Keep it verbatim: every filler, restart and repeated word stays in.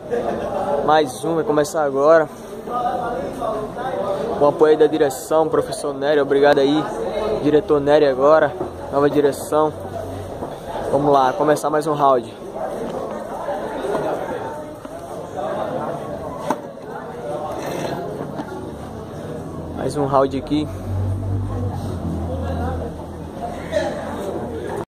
Mais um, vai começar agora. Com o apoio da direção, professor Nery, obrigado aí. Diretor Nery agora, nova direção. Vamos lá, começar mais um round. Mais um round aqui.